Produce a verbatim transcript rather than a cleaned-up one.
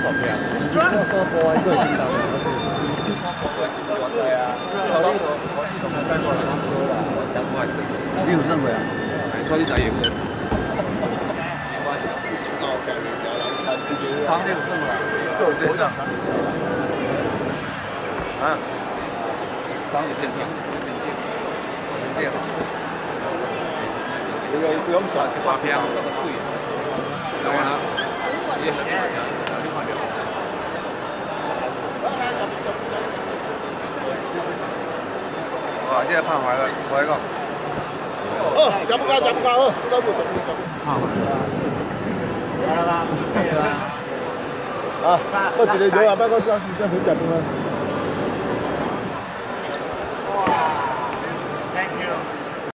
照片啊。对啊。你有认为啊？所以你在演的。常年有认为啊？对，我讲的。啊？常年见面。见面。这个不用转发票，这个贵。当然了，也很贵。哇！这个拍坏了，我一个。哦，잡을까잡을까 어, 잡을잡을까好啦啦，可以啦。啊，我一个肉啊，摆到三四点分食饭啊。